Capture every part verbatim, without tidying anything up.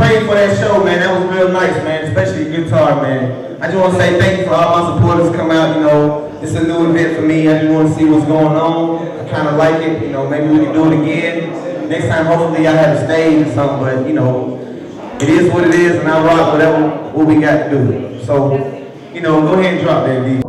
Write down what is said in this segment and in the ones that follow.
prayed for that show, man. That was real nice, man, especially guitar, man. I just want to say thank you for all my supporters come out, you know. It's a new event for me. I just want to see what's going on. I kind of like it, you know, maybe we can do it again. Next time, hopefully, I have a stage or something, but, you know, it is what it is, and I rock whatever what we got to do. So, you know, go ahead and drop that, D.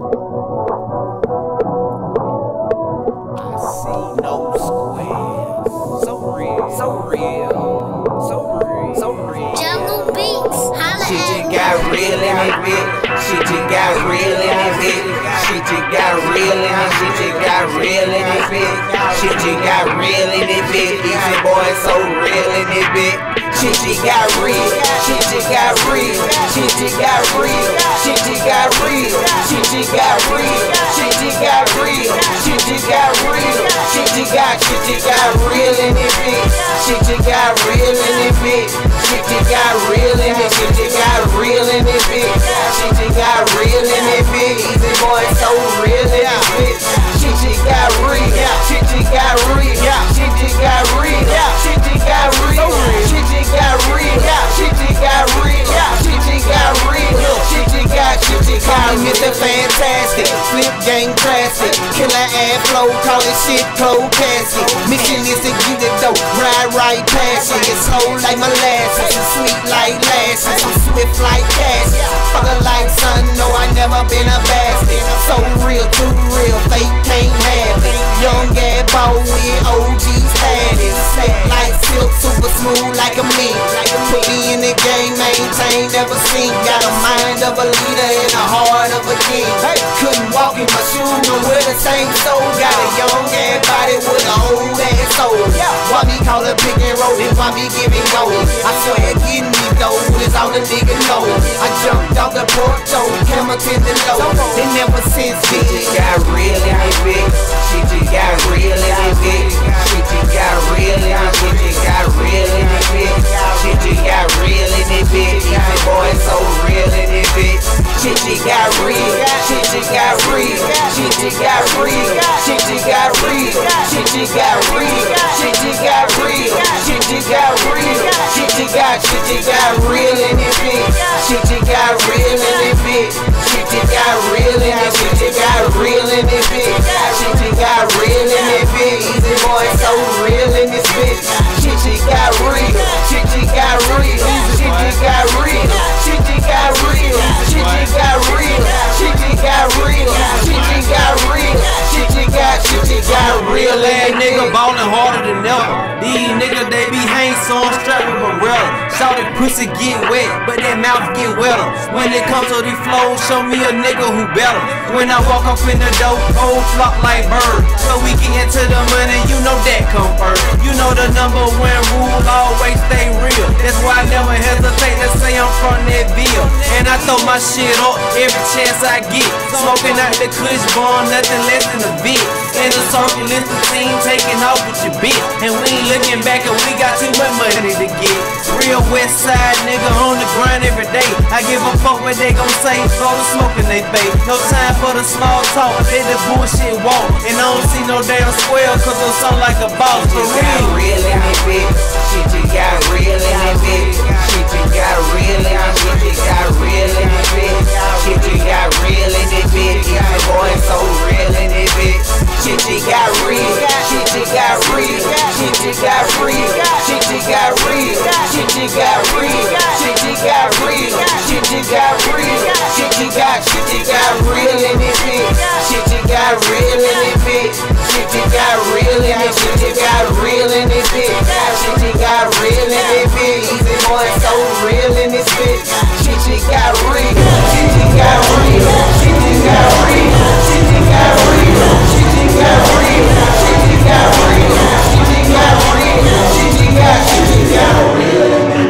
Real in it, bitch. She just got real in it, bitch. She just got real in it. She just got real in it, bitch. She just got real in it, bitch. Easy boy, so real in it, bitch. She just got real. She just got real. She just got real. She just got real. She just got real. She just got real. She just got real. She just got. She just got real in it, bitch. She just got real in it, bitch. She just got real in it. She just got real in it, bitch. She just got real in it, bitch. Easy boy, so real in it, bitch. She just got real. She just got real. She just got real. She just got real. She just got real. She just got real. She just got real. She just got. She just got Mister Fantastic. Flip game classic. Killer ad flow. Call it shit cold casket. Mission is to get it though. Ride right past it. It's slow like molasses. It's sweet like lashes. I'm swift like cash. Fucker like sun. No, I never been a bastard. So real, too real. Fake can't have it. Young gay ball with O G status. Set like silk, super smooth like a mink. Put me in the game, maintain, never sink. Got a mind of a leader and a heart of a king. Couldn't walk in my shoes, no we're the same soul. Got a young ass body with an old ass soul. Why me call it pick and roll it? Why me giving gold? I swear getting me though is all the nigga know. I jumped off the porch, so camera to the low. And never since she just got real in it, bitch. She just got real in it, bitch. She just got real in it. She just got real in it, bitch. She just got real in it, bitch. Easy boy, so real in it, bitch. She just got real. She just got real. She just got real. She just got real. She just got real. She just got real. She just got real. She just got. She just got real in it, bitch. She just got real in it, bitch. She just got real in it. She just got real in it, bitch. She just got real in it, bitch. Easy boy, so real in this bitch. She just got real. She just got real. She just got real. She just got real. She just got real. She just got real. She just got real. She just got. She just got real. Ass nigga ballin' harder than ever. These niggas they be hang so I'm strapped with umbrella. Shout it pussy get wet, but that mouth get wetter. When it comes to these flows, show me a nigga who better. When I walk up in the door, old flock like bird. So we get into the money, you know that come first. You know the number one rule, always stay real. That's why I never hesitate to say I'm from that bill. And I throw my shit up every chance I get. Smoking out the kush bomb, nothing less than a bit. In the circle, it's the team taking off with your bitch. And we ain't looking back and we got too much money to get. Real west side nigga on the grind every day. I give a fuck what they gon' say, throw the smoke in they face. No time for the small talk, let the bullshit walk. And I don't see no damn square cause I'm so like a boss. For real. Real in it, bitch. She just got real in it, bitch. She just got real in it. She just got real in it, bitch. She just got real in it, bitch. Easy boy, so real in it, bitch. She just got real. She just got real. She just got real. She just got real. She just got real. She just got real. She just got real. She just got. She just got real in it, bitch. She just got real in it, bitch. She just got real in it. She just got real in it, bitch. She just got real in it, bitch. Easy boy, so real in this bitch. She just got real. She just got real. She just got real. She just got real. She just got real. She just got real. She just got real. She just got. She just got real.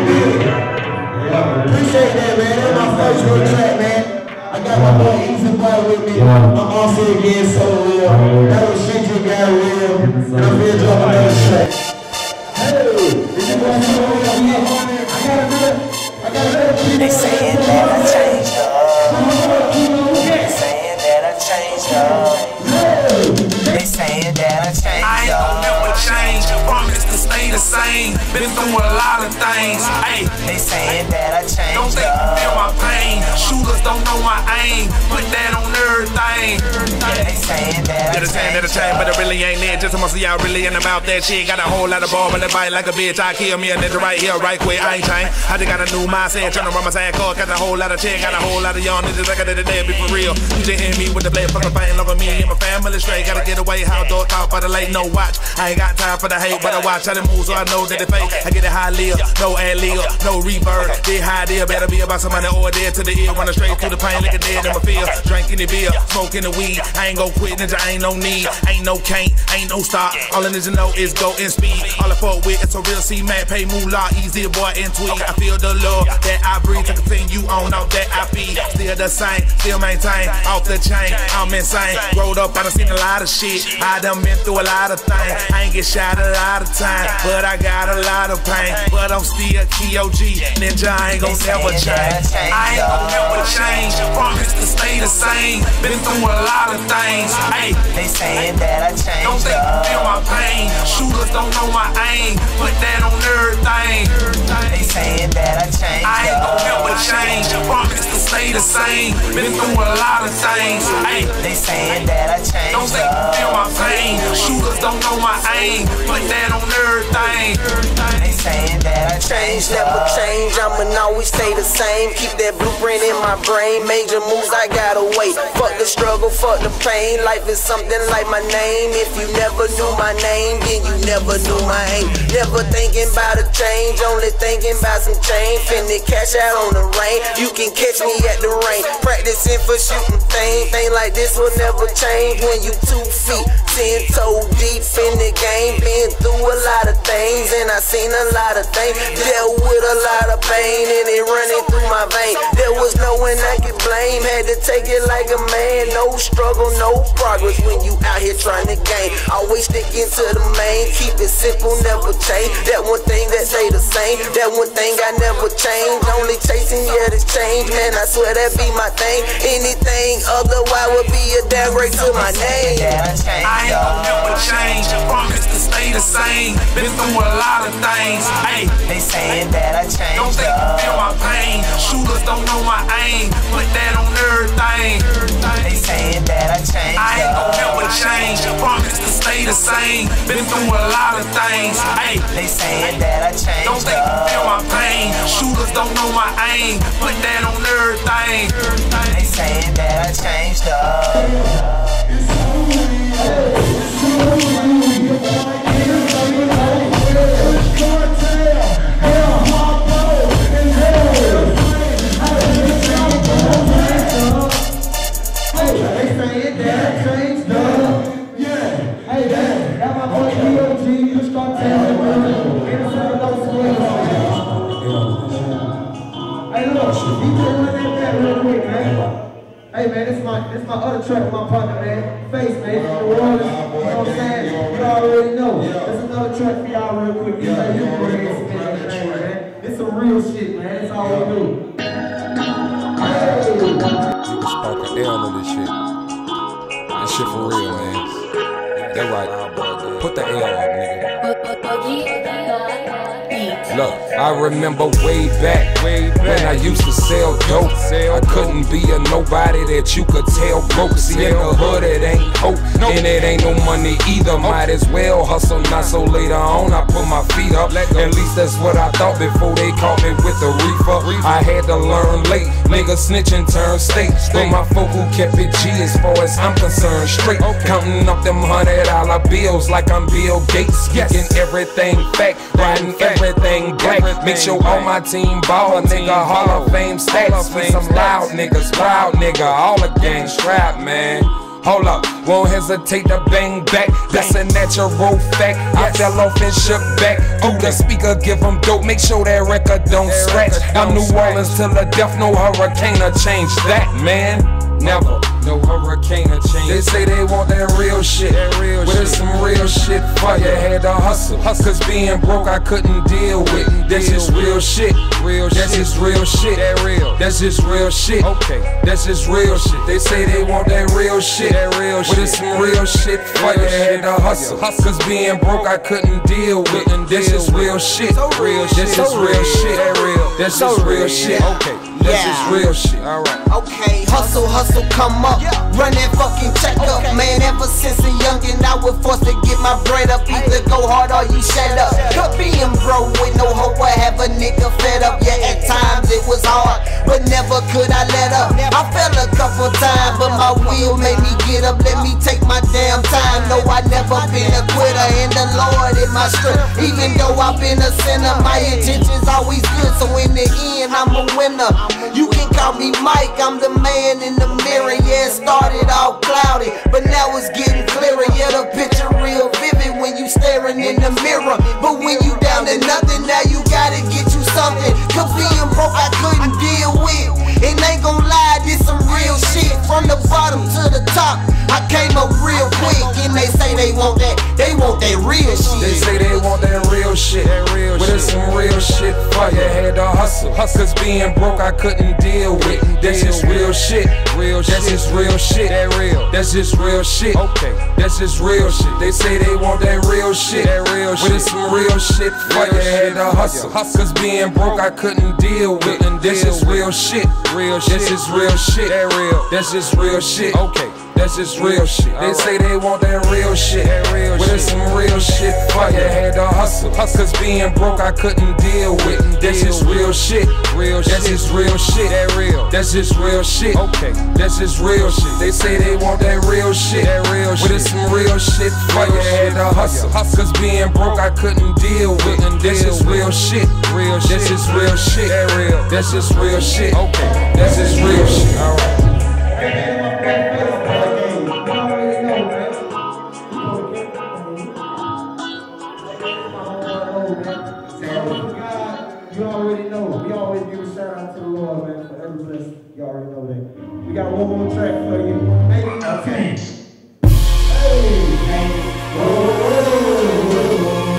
Appreciate that, man. That's my first real track, man. I got my boy Easy Boy with me. I'm also again so real. That was She Just Got Real. And I'm here to drop another track. Hey, is you going to show me up here? I got another. I got another. They saying that I changed up. They saying that I changed up. They saying that I changed up. I ain't gon' never change. Promise to stay the same. been through a lot of things. Ay, they saying that I changed. Don't think you feel my pain. Shooters don't know my aim. Put that on everything. Yeah, they saying that I yeah, they saying that I changed, but it really ain't it. Just most of y'all really ain't about that shit. Got a whole lot of ball, but they bite like a bitch. I kill me a nigga right here, right quick. I ain't changed. I just got a new mindset. Tryna run my side car. Got a whole lot of chick. Got a whole lot of young niggas. Like I did the day, be for real. You just hear me with the blade. Fucking fighting over me and my family straight. Gotta get away. How dark out by the late. No watch. I ain't got time for the hate, but I watch how they move, so I know that they fake. I get it high live, no ad lib, no reverb. They high deal, better be about somebody or dead to the ear. Running straight through the pain, like a dead in my field. Drinking the beer, smoking the weed. I ain't gon' quit, ninja, ain't no need. Ain't no can't, ain't no stop. All I need to know is go in speed. All I fuck with, it's a real C-Mac, pay moolah, easy boy and tweet. I feel the love that I breathe to continue on out that I feed. Still the same, still maintain, off the chain, I'm insane. Growed up, I done seen a lot of shit. I done been through a lot of things. I ain't get shot a lot of times, but I got a lot of pain. But I'm still K O G, ninja, I ain't gon' never change. I ain't gon' never change, promise to stay the same. Been through a lot of things. Ay, they saying that I changed. Don't think you feel my pain. Shooters don't know my aim. Put that on everything. They saying that I changed. I ain't gon' never change, promise to stay the same. Been through a lot of things. Ay, they saying that I changed. Don't think you feel my pain. Shooters don't know my aim. Put that on everything. They saying that I change, never change, I'ma always stay the same. Keep that blueprint in my brain. Major moves, I gotta wait. Fuck the struggle, fuck the pain. Life is something like my name. If you never knew my name, then you never knew my aim. Never thinking about a change, only thinking about some change. Finna cash out on the rain. You can catch me at the rain. Practicing for shooting things. Thing like this will never change when you two feet, ten toe deep in the game. Been through a lot of things and I seen a lot of things. Dealt with a lot of pain and it running through my vein. There was no one I could blame. Had to take it like a man. No struggle, no progress when you out here trying to gain. Always sticking to the main. Keep it simple, never change. That one thing that stay the same. That one thing I never change. Only chasing, yeah, this change. Man, I swear that be my thing. Anything otherwise would be a downgrade to my name. I ain't gon' never change, promise to stay the same. Been through a lot of things. Ay, they saying that I changed. Don't think you feel my pain. Shooters don't know my aim. Put that on everything. They saying that I changed. I ain't gon' never change, promise to stay the same. Been through a lot of things. Ay, they saying that I changed. Don't think you feel my pain. Shooters don't know my aim. Put that on everything. They saying that I changed up. Hey man, this is my this is my other track with my partner, man. Face, man. The world is, you know what I'm saying? You already know. There's another track for y'all real quick. This like you bring man. It's some real shit, man. That's all we do. Hey. You can spark an L in this shit. This shit for real, man. That right. Put the L up, nigga. Look, I remember way back, way back when I used to sell dope. I couldn't be a nobody that you could tell broke. See, in the hood it ain't hope, and it ain't no money either. Might as well hustle, not so later on I put my feet up. At least that's what I thought before they caught me with the reefer. I had to learn late, nigga snitching turn state. But my folk who kept it G as far as I'm concerned. Straight, counting up them hundred dollar bills like I'm Bill Gates. Speaking everything fact, riding everything black. Make sure all my team ball, nigga. Hall of Fame stats for some loud niggas, proud nigga. All the gang strap, man. Hold up, won't hesitate to bang back. That's a natural fact. I fell off and shook back. Through the speaker, give them dope. Make sure that record don't scratch. I'm New Orleans till the death, no hurricane or change that, man. Never. no hurricane or change. They say they want that real shit, that real well, there's some real shit for you. Had to hustle, cause being broke I couldn't deal with. That's just real shit, real shit. That's just real shit, that real. That's just real shit. Okay, that's just real shit. They say they want that real shit, that real shit. Well, there's some real shit for you. Had to hustle, cause being broke I couldn't deal with. That's just real shit, real shit. That's just real shit, that real. That's just real shit. Okay. That's yeah. just real shit, alright. Okay, hustle, hustle, come up. Yeah. Run that fucking check up. Okay. Man, ever since a youngin', I was forced to get my bread up. Either go hard or you shut up. Could being broke with no hope or have a nigga fed up. Yeah, at times it was hard, but never could I let up. I fell a couple times, but my will made me get up. Let me take my damn time. No, I never been a quitter, and the Lord is my strength. Even though I've been a sinner, my intentions always good. So in the end, I'm a winner. You can call me Mike, I'm the man in the mirror. Yeah, it started all cloudy, but now it's getting clearer. Yeah, the picture real vivid when you staring in the mirror. But when you down to nothing, now you gotta get you something. Cause being broke I couldn't deal with. And ain't gon' lie, this some real shit. From the bottom to the top, I came up real quick. And they say they want that, they want that real shit. They say they want that real shit, that real shit. Well, there's some real shit for you. Had to hustle, cause being broke I couldn't deal with. That's just real shit, real shit. That's just real shit, that real. That's just real shit. Okay, that's just real shit. They say they want that real shit, that real shit. Well, there's some real shit for you. Had to hustle, cause being broke I couldn't deal with. That's just real shit, real shit. That's just real shit, that real. That's just real shit. Okay. That's just real shit. They say they want that real shit, that real well, there's some real shit for you. Had to hustle, cause being broke I couldn't deal with. That's just real shit, real shit. That's just real shit, that real. That's just real shit. Okay, that's just real shit. They say they want that real shit, that real shit. Well, there's some real shit for you. Had to hustle, cause being broke I couldn't deal with. That's just real shit, real shit. That's just real shit, that real. That's just real shit. Okay, that's just real shit. Alright. You already know. We always give a shout out to the Lord, man, for every blessing. You already know that. We got one more track for you. Maybe a tank. Hey, man. Whoa.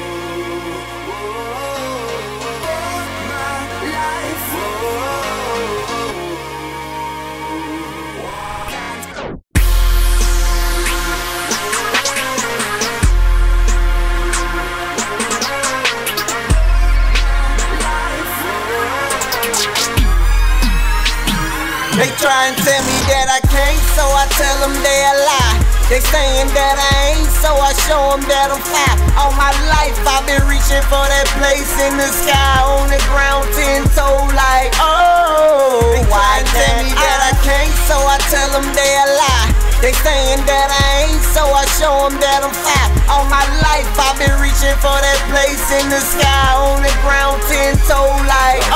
They try and tell me that I can't, so I tell them they a lie. They saying that I ain't, so I show them that I'm fly. All my life I've been reaching for that place in the sky, on the ground, ten toe like, oh. They try and tell me that I can't, so I tell them they a lie. They saying that I ain't, so I show them that I'm fly. All my life I've been reaching for that place in the sky, on the ground, ten toe like,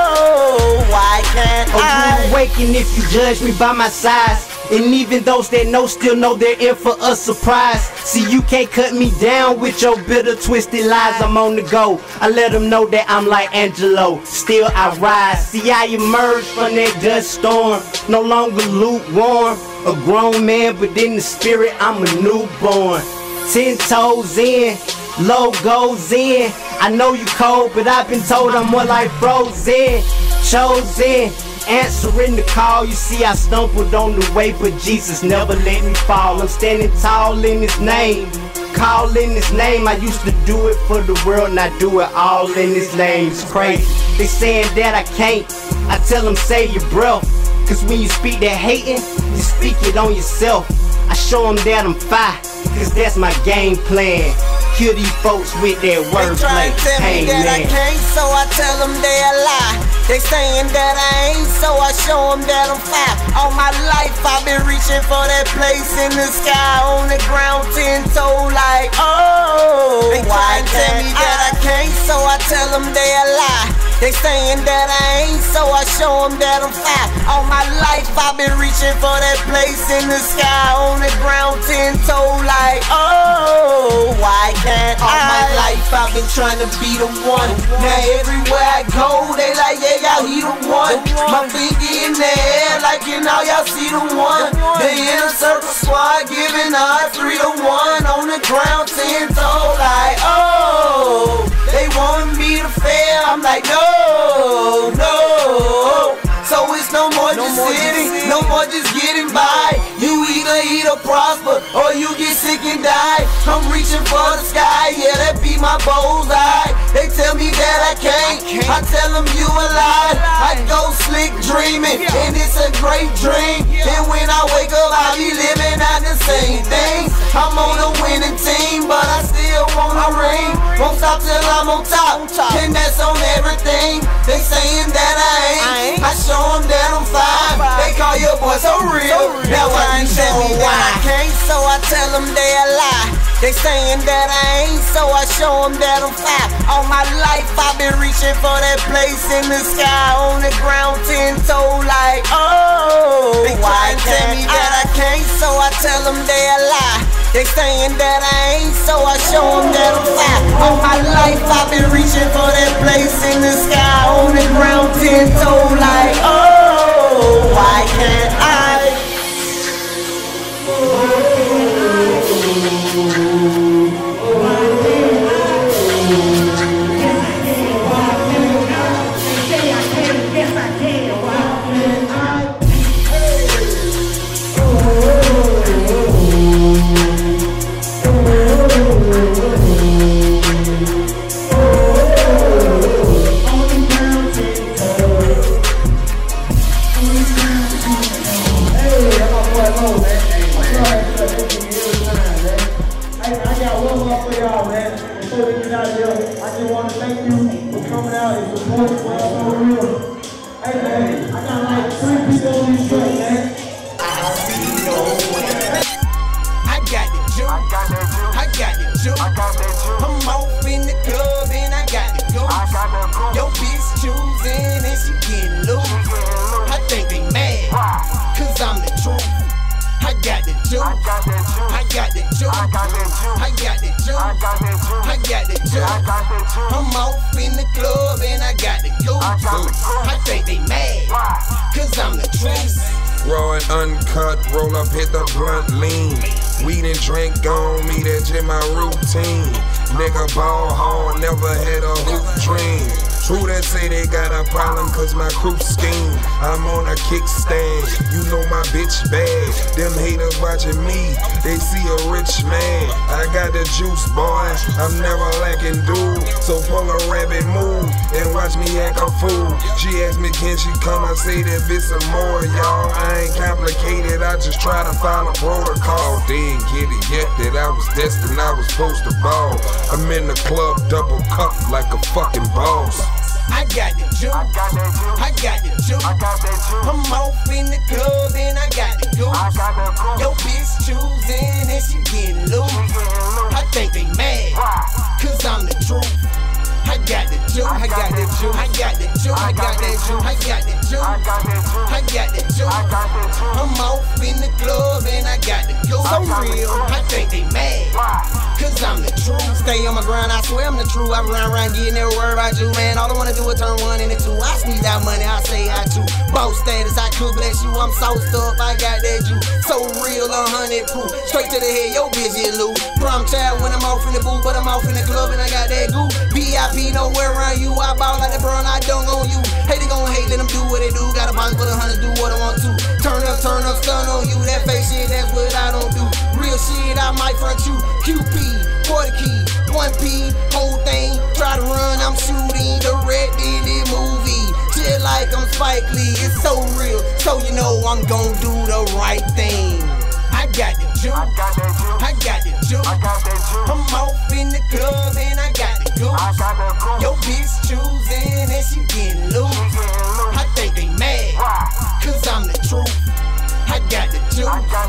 oh. Why can't I? A rude awakening if you judge me by my size. And even those that know still know they're in for a surprise. See, you can't cut me down with your bitter, twisted lies. I'm on the go. I let them know that I'm like Angelo. Still I rise. See, I emerge from that dust storm. No longer lukewarm. A grown man, but in the spirit I'm a newborn. Ten toes in, logos in. I know you cold, but I've been told I'm more like frozen. Chosen, answering the call. You see I stumbled on the way, but Jesus never let me fall. I'm standing tall in His name, calling His name. I used to do it for the world, now do it all in His name. It's crazy, they saying that I can't. I tell them save your breath, cause when you speak that hating, you speak it on yourself. I show them that I'm fine, cause that's my game plan. Kill these folks with their wordplay. They try and tell me that I can't, so I tell them they a lie. They saying that I ain't, so I show them that I'm fly. All my life I've been reaching for that place in the sky, on the ground, ten toe like, oh. They try and tell me that I can't, so I tell them they a lie. They saying that I ain't, so I show them that I'm fly. All my life I've been reaching for that place in the sky, on the ground, ten toe like, oh, why can't I? All my life I've been trying to be the one. Now everywhere I go, they like, yeah, y'all he the one. My finger in the air, like you know, y'all see the one. They in a circle squad, giving us three to one. On the ground, ten toe like, oh, they want me to fail. I'm like, no, no. So it's no more just sitting, no more just getting by. You either eat or prosper, or you get sick and die. I'm reaching for the sky, yeah, that be my bullseye. They tell me that I can't, I tell them you a lie. I go slick dreaming, and it's a great dream. And when I wake up, I be living out the same thing. I'm on a winning team, but I still want a ring. Won't stop till I'm on top, and that's on everything. They saying that I ain't, I show them that I'm fine. They call your boy so real, now I can tell me that I can't, so I tell them they a lie. They saying that I ain't, so I show them that I'm fly. All my life I've been reaching for that place in the sky, on the ground, ten toe like, oh, they why tell me that I can't, so I tell them they a lie. They saying that I ain't, so I show them that I'm fly. All my life I've been reaching for that place in the sky, on the ground, ten toe like, oh, why can't I? I'm off in the club and I got the go. I think they mad, cause I'm the truth. Raw and uncut, roll up, hit the blunt lean. Weed and drink on me, that's in my routine. Nigga ball hard, never had a hoop dream. True that say they got a problem cause my crew scheme. I'm on a kickstand, you know my bitch bad. Them haters watching me, they see a rich man. I got the juice, boy, I'm never lacking dude. So pull a rabbit move and watch me act a fool. She asked me can she come, I say that bitch some more, y'all. I ain't complicated, I just try to follow protocol. They ain't get it yet that I was destined, I was supposed to ball. I'm in the club, double cup like a fucking boss. I got the juice, I got that juice, I got the juice, I got that juice. I'm off in the club and I got the goose. I got the goose. Yo bitch choosing and she getting loose. I think they mad, cause I'm the truth. I got the juice, I got the juice, I got the juice, I got that juice, I got the juice, I got the juice, I got the juice. I'm off in the club and I got the goose. So real, I think they mad, cause I'm the truth. Stay on my grind, I swear I'm the truth. I run around getting every word about you, man. All I wanna do is turn one into two. I squeeze out money, I say I too. Boss status, I could bless you. I'm sauced up, I got that juice. So real, a hundred proof. Straight to the head, yo bitch get loose. Prom child when I'm off in the booth, but I'm off in the club and I got that goo. V I P nowhere around you. I ball like LeBron, I dunk on you. Hate they gon' hate, let them do what they do. Got a box for the hunters, do what I want to. Turn up, turn up, stun on you. That face shit, that's what I don't do. Real shit, I might front you. Q P, quarter key, one P, whole thing. Try to run, I'm shooting. Directed this movie, shit like I'm Spike Lee. It's so real, so you know I'm gon' do the right thing. I got the juice, I got that juice, I got the juice, I got that juice. I'm off in the club and I got the goose. I got the goose. Yo bitch choosing and she getting loose. I think they mad, cause I'm the truth. I got the juice, I got that juice,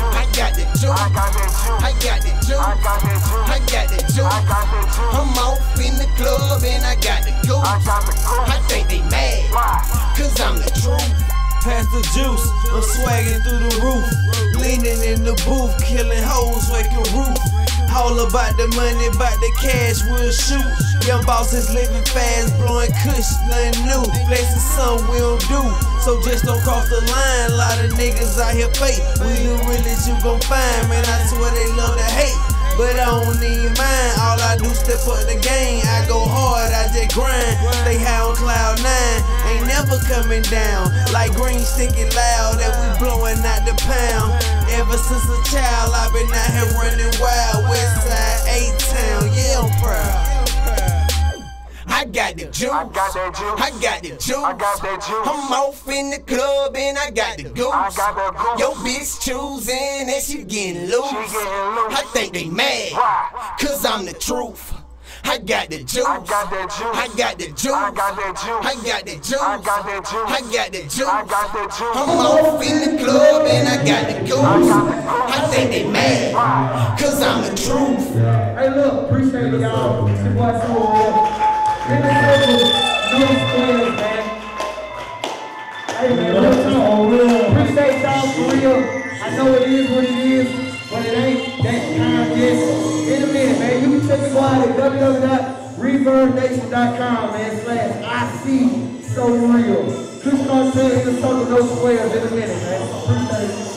I got the juice. I got the juice. I got the juice. I got the juice. I'm off in the club and I got the goose. I think they mad, cause I'm the truth. Pass the juice, I'm swagging through the roof. Leaning in the booth, killing hoes, waking roof. All about the money, about the cash, we'll shoot. Young bosses living fast, blowing kush, nothing new. Flexing something we don't do, so just don't cross the line. A lot of niggas out here fake, we the realest you gon' find. Man, I swear they love to hate, but I don't need mine. All I do step up the game, I go hard, I just grind. Stay high on cloud nine, ain't never coming down. Like green sticking loud, that we blowing out the pound. Ever since a child, I've been out here running wild. Westside, A-Town, yeah, I'm proud. I got the juice. I got that juice. I got the juice. I got that juice. I'm off in the club and I got the goose. I got that goose. Yo bitch choosing and she getting loose. She getting loose. I think they mad, why? Cause I'm the truth. I got the juice. I got that juice. I got the juice. I got that juice. I got the juice. I got that juice. I got the juice. I got that juice. I'm off in the club and I got the goose. I think they mad, cause I'm the truth. Hey look, appreciate it y'all. It's your boy So Real. In the circle, no squares, man. Hey man, real talk, real. Appreciate y'all for real. I know it is what it is, but it ain't that time yet. In a minute, man, you can check the out at w w w dot reverb nation dot com, man, slash I see So Real. Chris Cartel in the circle, no squares in a minute, man. Appreciate it.